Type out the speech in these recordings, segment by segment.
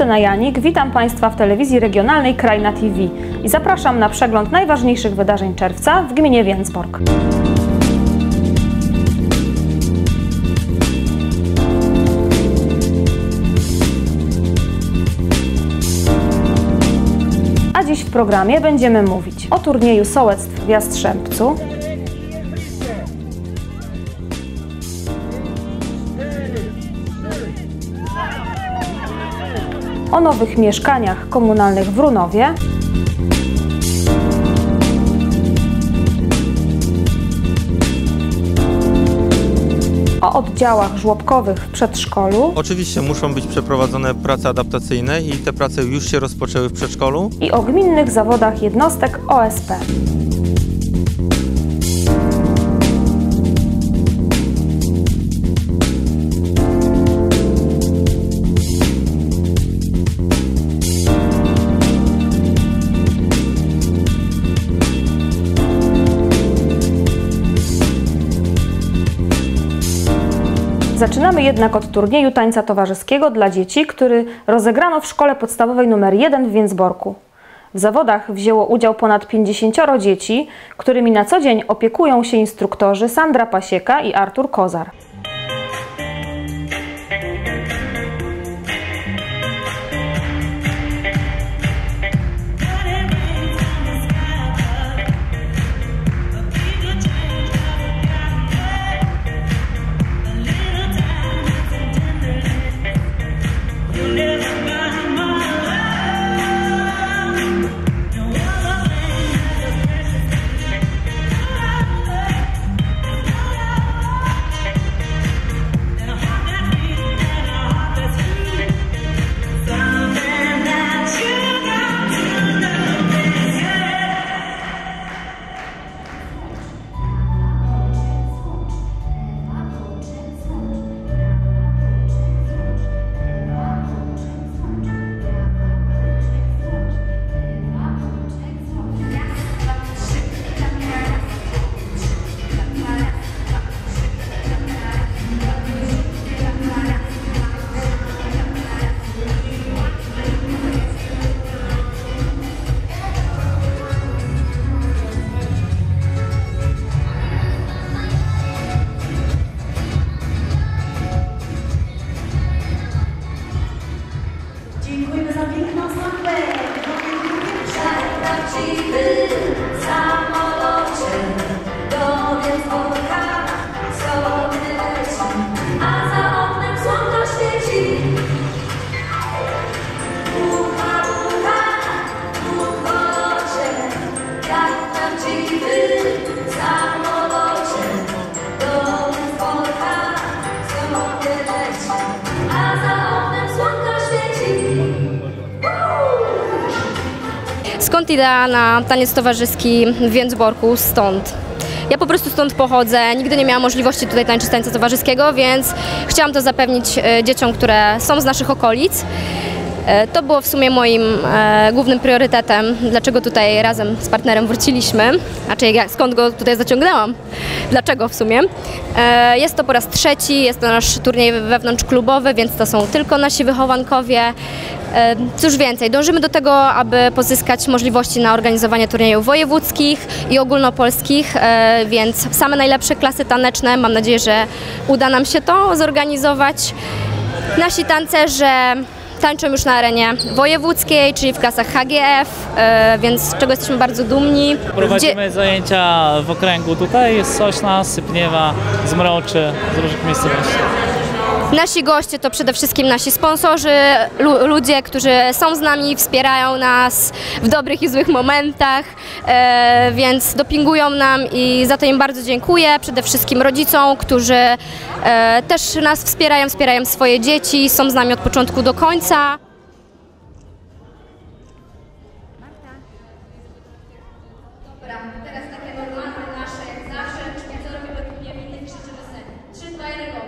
Justyna Janik, witam Państwa w telewizji regionalnej Krajna TV i zapraszam na przegląd najważniejszych wydarzeń czerwca w gminie Więcbork. A dziś w programie będziemy mówić o turnieju sołectw w Jastrzębcu, o nowych mieszkaniach komunalnych w Runowie, o oddziałach żłobkowych w przedszkolu. Oczywiście muszą być przeprowadzone prace adaptacyjne i te prace już się rozpoczęły w przedszkolu. I o gminnych zawodach jednostek OSP. Zaczynamy jednak od turnieju tańca towarzyskiego dla dzieci, który rozegrano w szkole podstawowej nr 1 w Więcborku. W zawodach wzięło udział ponad 50 dzieci, którymi na co dzień opiekują się instruktorzy Sandra Pasieka i Artur Kozar. Dziękujemy za piękną sławę. Prawdziwy samolocie do Więcborka sobie leci, a za oknem słonko świeci. Pucha, pucha, w polocie, jak prawdziwy samolocie do Więcborka sobie leci, a za oknem słonko świeci. Skąd idea na taniec towarzyski w Więcborku? Stąd. Ja po prostu stąd pochodzę, nigdy nie miałam możliwości tutaj tańczyć tańca towarzyskiego, więc chciałam to zapewnić dzieciom, które są z naszych okolic. To było w sumie moim głównym priorytetem, dlaczego tutaj razem z partnerem wróciliśmy, skąd go tutaj zaciągnęłam, dlaczego w sumie. Jest to po raz trzeci, jest to nasz turniej wewnątrzklubowy, więc to są tylko nasi wychowankowie. Cóż więcej, dążymy do tego, aby pozyskać możliwości na organizowanie turniejów wojewódzkich i ogólnopolskich, więc same najlepsze klasy taneczne, mam nadzieję, że uda nam się to zorganizować. Nasi tancerze tańczą już na arenie wojewódzkiej, czyli w klasach HGF, więc z czego jesteśmy bardzo dumni. Prowadzimy zajęcia w okręgu tutaj, z Sośna, Sypniewa, Zmroczy, z różnych miejscowości. Nasi goście to przede wszystkim nasi sponsorzy, ludzie, którzy są z nami, wspierają nas w dobrych i złych momentach, więc dopingują nam i za to im bardzo dziękuję. Przede wszystkim rodzicom, którzy też nas wspierają swoje dzieci, są z nami od początku do końca. Dobra, teraz takie normalne nasze jak zawsze, co robimy w niewinnych krzyczymy sobie 3, 2, 1, go.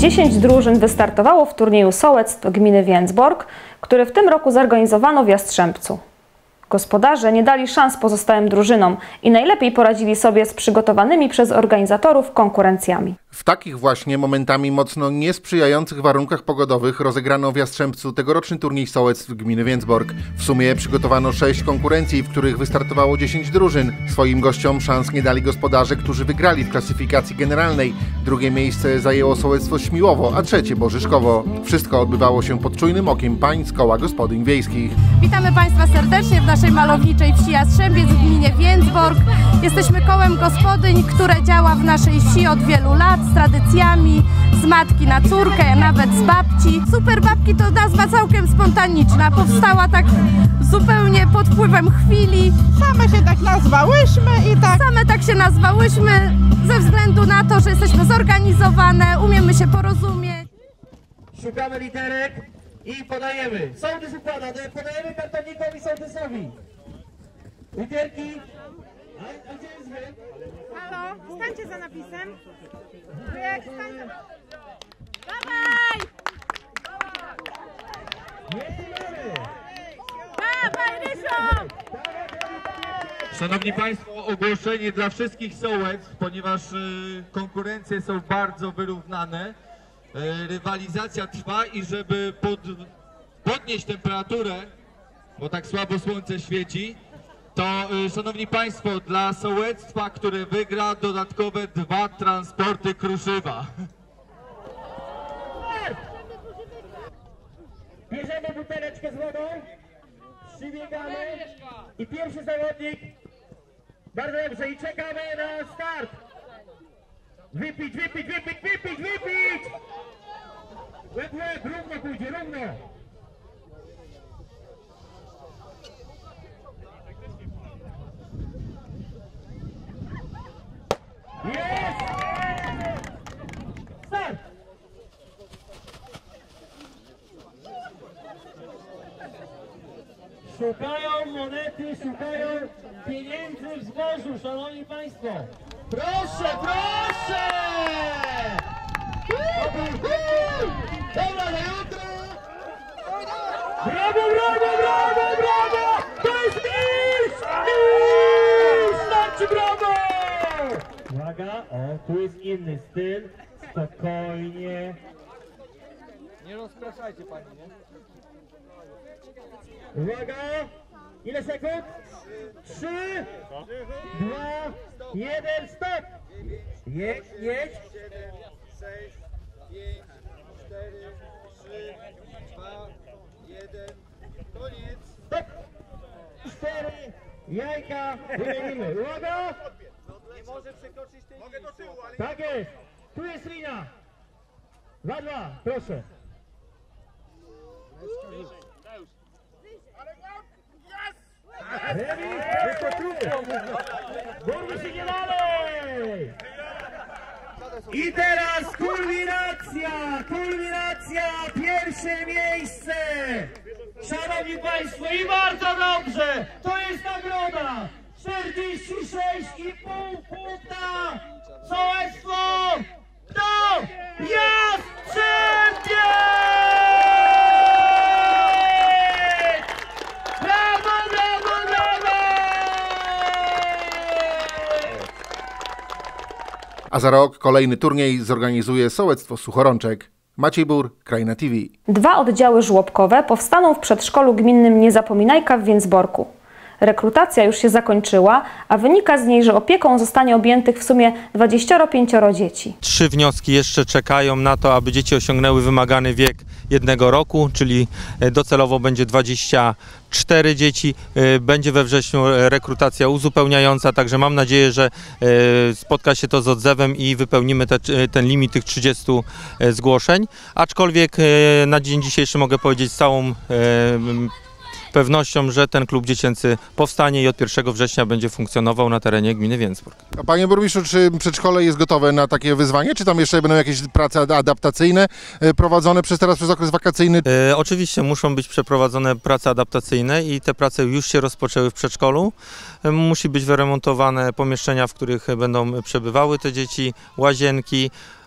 10 drużyn wystartowało w turnieju sołectw gminy Więcbork, który w tym roku zorganizowano w Jastrzębcu. Gospodarze nie dali szans pozostałym drużynom i najlepiej poradzili sobie z przygotowanymi przez organizatorów konkurencjami. W takich właśnie momentami mocno niesprzyjających warunkach pogodowych rozegrano w Jastrzębcu tegoroczny turniej sołectw gminy Więcbork. W sumie przygotowano 6 konkurencji, w których wystartowało 10 drużyn. Swoim gościom szans nie dali gospodarze, którzy wygrali w klasyfikacji generalnej. Drugie miejsce zajęło sołectwo Śmiłowo, a trzecie Bożyszkowo. Wszystko odbywało się pod czujnym okiem pań z koła gospodyń wiejskich. Witamy Państwa serdecznie w naszej malowniczej wsi Jastrzębiec w gminie Więcbork. Jesteśmy kołem gospodyń, które działa w naszej wsi od wielu lat, z tradycjami, z matki na córkę, nawet z babci. Super Babki to nazwa całkiem spontaniczna, powstała tak zupełnie pod wpływem chwili. Same się tak nazwałyśmy i tak. Same tak się nazwałyśmy ze względu na to, że jesteśmy zorganizowane, umiemy się porozumieć. Szukamy literek i podajemy. Sołtys układa, podajemy kartonikowi sołtysowi. Literki. A gdzie jest wy? Halo, stańcie za napisem. Wyjek, stań za... Dawaj! Dawaj, Rysiu! Szanowni Państwo, ogłoszenie dla wszystkich sołectw, ponieważ konkurencje są bardzo wyrównane, rywalizacja trwa i żeby podnieść temperaturę, bo tak słabo słońce świeci, to szanowni Państwo, dla sołectwa, które wygra, dodatkowe 2 transporty kruszywa. Bierzemy buteleczkę z wodą, przybiegamy i pierwszy zawodnik. Bardzo dobrze i czekamy na start. Wypić, wypić, wypić, wypić, wypić! Łeb, łeb, równo pójdzie, równo. Jest! Start! Szukają monety, szukają pieniędzy w zbożu, szanowni Państwo. Proszę, proszę! Dobra, na jutro! Brawo, brawo, brawo, brawo! To jest mistrz! Mistrz! Starczy, brawo! Uwaga, o, tu jest inny styl. Spokojnie. Nie rozpraszajcie Pani, nie? Uwaga! Ile sekund? 3, 2, 1, stop! Jedź, jedź! 6, 5, 4, 3, 2, 1, koniec! Stop! 4, jajka, wymienimy. Uwaga! Nie może przekroczyć tej linii. Mogę do tyłu, ale... Tak jest! Tu jest linia! 2, proszę. Remis, Burmy się nie dalej! I teraz kulminacja, pierwsze miejsce! Szanowni Państwo, i bardzo dobrze! To jest nagroda! 46,5 punkta! Sołectwo! To Jastrzębiec! Brawo, brawo, brawo! A za rok kolejny turniej zorganizuje sołectwo Suchorączek. Maciej Bur, Kraina TV. 2 oddziały żłobkowe powstaną w przedszkolu gminnym Niezapominajka w Więcborku. Rekrutacja już się zakończyła, a wynika z niej, że opieką zostanie objętych w sumie 25 dzieci. 3 wnioski jeszcze czekają na to, aby dzieci osiągnęły wymagany wiek 1 roku, czyli docelowo będzie 24 dzieci. Będzie we wrześniu rekrutacja uzupełniająca, także mam nadzieję, że spotka się to z odzewem i wypełnimy ten limit tych 30 zgłoszeń. Aczkolwiek na dzień dzisiejszy mogę powiedzieć z całą pewnością, że ten klub dziecięcy powstanie i od 1 września będzie funkcjonował na terenie gminy Więcbork. A panie burmistrzu, czy przedszkole jest gotowe na takie wyzwanie, czy tam jeszcze będą jakieś prace adaptacyjne prowadzone przez okres wakacyjny? Oczywiście muszą być przeprowadzone prace adaptacyjne i te prace już się rozpoczęły w przedszkolu. Musi być wyremontowane pomieszczenia, w których będą przebywały te dzieci, łazienki,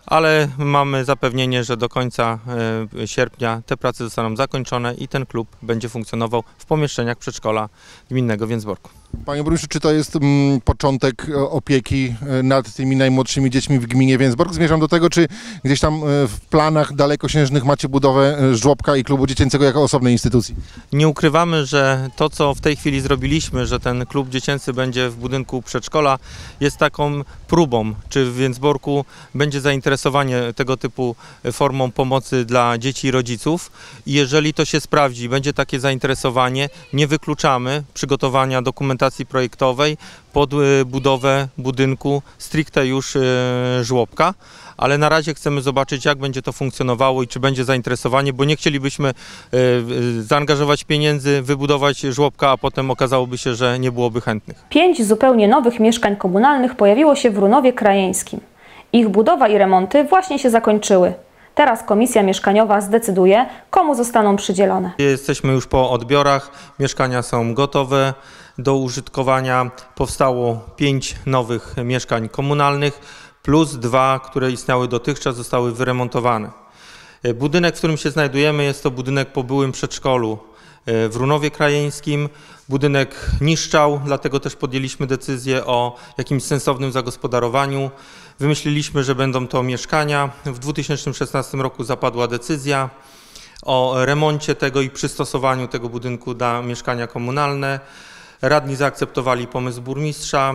ale mamy zapewnienie, że do końca sierpnia te prace zostaną zakończone i ten klub będzie funkcjonował w pomieszczeniach przedszkola gminnego w Więcborku. Panie burmistrzu, czy to jest początek opieki nad tymi najmłodszymi dziećmi w gminie Więcbork? Zmierzam do tego, czy gdzieś tam w planach dalekosiężnych macie budowę żłobka i klubu dziecięcego jako osobnej instytucji? Nie ukrywamy, że to, co w tej chwili zrobiliśmy, że ten klub dziecięcy będzie w budynku przedszkola, jest taką próbą, czy w Więcborku będzie zainteresowanie tego typu formą pomocy dla dzieci i rodziców. I jeżeli to się sprawdzi, będzie takie zainteresowanie, nie wykluczamy przygotowania dokumentacji projektowej pod budowę budynku stricte już żłobka, ale na razie chcemy zobaczyć, jak będzie to funkcjonowało i czy będzie zainteresowanie, bo nie chcielibyśmy zaangażować pieniędzy, wybudować żłobka, a potem okazałoby się, że nie byłoby chętnych. 5 zupełnie nowych mieszkań komunalnych pojawiło się w Runowie Krajeńskim. Ich budowa i remonty właśnie się zakończyły. Teraz komisja mieszkaniowa zdecyduje, komu zostaną przydzielone. Jesteśmy już po odbiorach, mieszkania są gotowe do użytkowania. Powstało 5 nowych mieszkań komunalnych plus 2, które istniały dotychczas, zostały wyremontowane. Budynek, w którym się znajdujemy, jest to budynek po byłym przedszkolu w Runowie Krajeńskim. Budynek niszczał, dlatego też podjęliśmy decyzję o jakimś sensownym zagospodarowaniu. Wymyśliliśmy, że będą to mieszkania. W 2016 roku zapadła decyzja o remoncie tego i przystosowaniu tego budynku na mieszkania komunalne. Radni zaakceptowali pomysł burmistrza,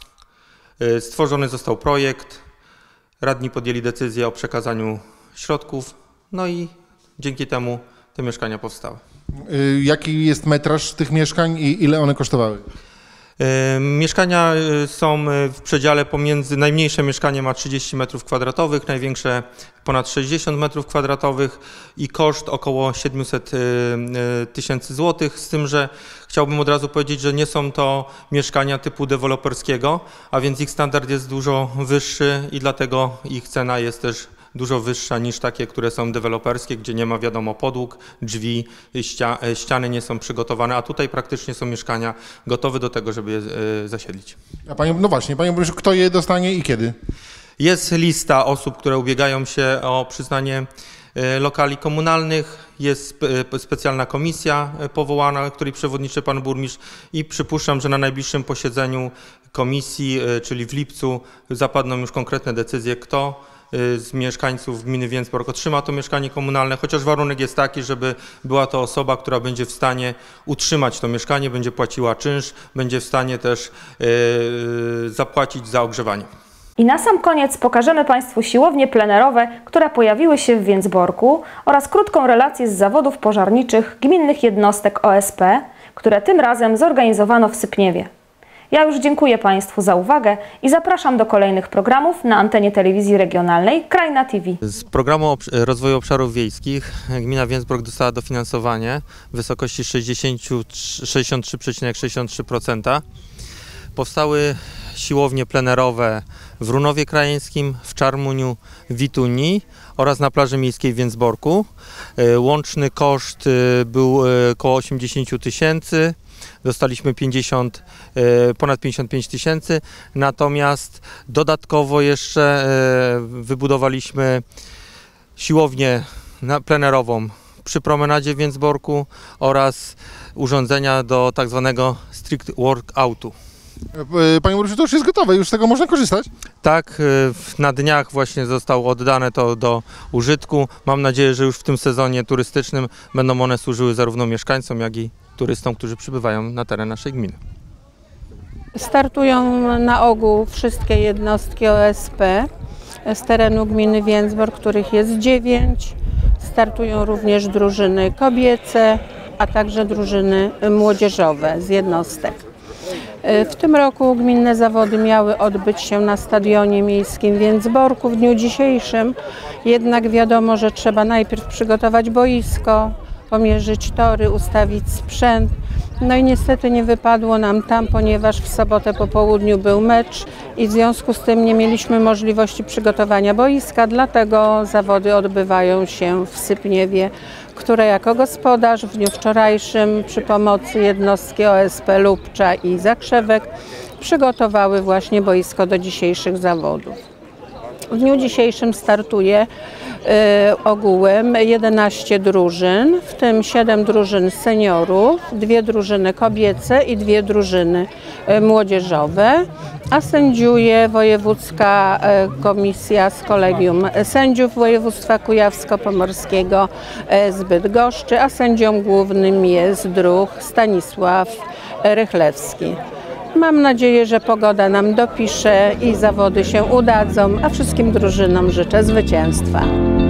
stworzony został projekt, radni podjęli decyzję o przekazaniu środków, no i dzięki temu te mieszkania powstały. Jaki jest metraż tych mieszkań i ile one kosztowały? Mieszkania są w przedziale pomiędzy, najmniejsze mieszkanie ma 30 m2, największe ponad 60 m2 i koszt około 700 000 złotych, z tym, że chciałbym od razu powiedzieć, że nie są to mieszkania typu deweloperskiego, a więc ich standard jest dużo wyższy i dlatego ich cena jest też dużo wyższa niż takie, które są deweloperskie, gdzie nie ma wiadomo podłóg, drzwi, ściany nie są przygotowane, a tutaj praktycznie są mieszkania gotowe do tego, żeby je zasiedlić. A panie, no właśnie, panie burmistrzu, kto je dostanie i kiedy? Jest lista osób, które ubiegają się o przyznanie lokali komunalnych, jest specjalna komisja powołana, której przewodniczy pan burmistrz i przypuszczam, że na najbliższym posiedzeniu komisji, czyli w lipcu, zapadną już konkretne decyzje, kto z mieszkańców gminy Więcbork otrzyma to mieszkanie komunalne, chociaż warunek jest taki, żeby była to osoba, która będzie w stanie utrzymać to mieszkanie, będzie płaciła czynsz, będzie w stanie też zapłacić za ogrzewanie. I na sam koniec pokażemy Państwu siłownie plenerowe, które pojawiły się w Więcborku oraz krótką relację z zawodów pożarniczych gminnych jednostek OSP, które tym razem zorganizowano w Sypniewie. Ja już dziękuję Państwu za uwagę i zapraszam do kolejnych programów na antenie telewizji regionalnej Krajna TV. Z programu rozwoju obszarów wiejskich gmina Więcbork dostała dofinansowanie w wysokości 63,63%. Powstały siłownie plenerowe w Runowie Krajeńskim, w Czarmuniu, w Witunii oraz na plaży miejskiej w Więcborku. Łączny koszt był około 80 000. Dostaliśmy ponad 55 000, natomiast dodatkowo jeszcze wybudowaliśmy siłownię plenerową przy promenadzie w Więcborku oraz urządzenia do tak zwanego strict workoutu. Panie burmistrzu, to już jest gotowe, już z tego można korzystać? Tak, na dniach właśnie zostało oddane to do użytku. Mam nadzieję, że już w tym sezonie turystycznym będą one służyły zarówno mieszkańcom, jak i turystom, którzy przybywają na teren naszej gminy. Startują na ogół wszystkie jednostki OSP z terenu gminy Więcbork, których jest 9. Startują również drużyny kobiece, a także drużyny młodzieżowe z jednostek. W tym roku gminne zawody miały odbyć się na stadionie miejskim w Więcborku w dniu dzisiejszym, jednak wiadomo, że trzeba najpierw przygotować boisko, pomierzyć tory, ustawić sprzęt. No i niestety nie wypadło nam tam, ponieważ w sobotę po południu był mecz i w związku z tym nie mieliśmy możliwości przygotowania boiska, dlatego zawody odbywają się w Sypniewie, które jako gospodarz w dniu wczorajszym przy pomocy jednostki OSP Lubcza i Zakrzewek przygotowały właśnie boisko do dzisiejszych zawodów. W dniu dzisiejszym startuje ogółem 11 drużyn, w tym 7 drużyn seniorów, 2 drużyny kobiece i 2 drużyny młodzieżowe, a sędziuje Wojewódzka Komisja z Kolegium Sędziów Województwa Kujawsko-Pomorskiego z Bydgoszczy, a sędzią głównym jest druh Stanisław Rychlewski. Mam nadzieję, że pogoda nam dopisze i zawody się udadzą, a wszystkim drużynom życzę zwycięstwa.